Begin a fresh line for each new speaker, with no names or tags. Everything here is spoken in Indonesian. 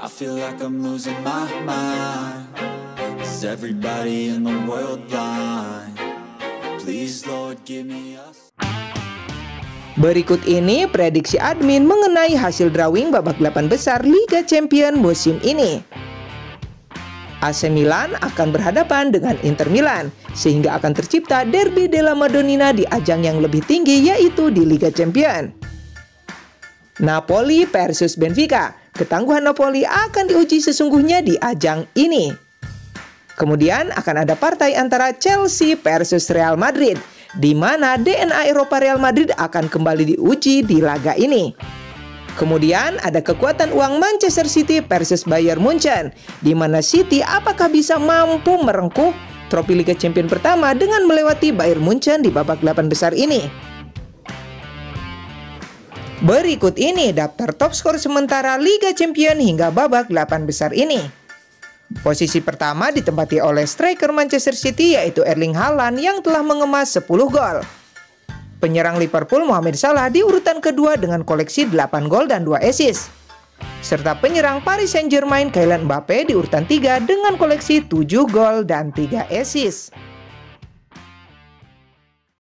I feel like I'm losing my mind. Is everybody in the world blind? Please Lord give me a...
Berikut ini prediksi admin mengenai hasil drawing babak 8 besar Liga Champions musim ini. AC Milan akan berhadapan dengan Inter Milan, sehingga akan tercipta derby della Madonnina di ajang yang lebih tinggi, yaitu di Liga Champions. Napoli versus Benfica. Ketangguhan Napoli akan diuji sesungguhnya di ajang ini. Kemudian akan ada partai antara Chelsea versus Real Madrid, di mana DNA Eropa Real Madrid akan kembali diuji di laga ini. Kemudian ada kekuatan uang Manchester City versus Bayern Munchen, di mana City apakah bisa mampu merengkuh trofi Liga Champions pertama dengan melewati Bayern Munchen di babak 8 besar ini. Berikut ini daftar top skor sementara Liga Champions hingga babak 8 besar ini. Posisi pertama ditempati oleh striker Manchester City, yaitu Erling Haaland yang telah mengemas 10 gol. Penyerang Liverpool Mohamed Salah di urutan kedua dengan koleksi 8 gol dan 2 assist. Serta penyerang Paris Saint-Germain Kylian Mbappe di urutan 3 dengan koleksi 7 gol dan 3 assist.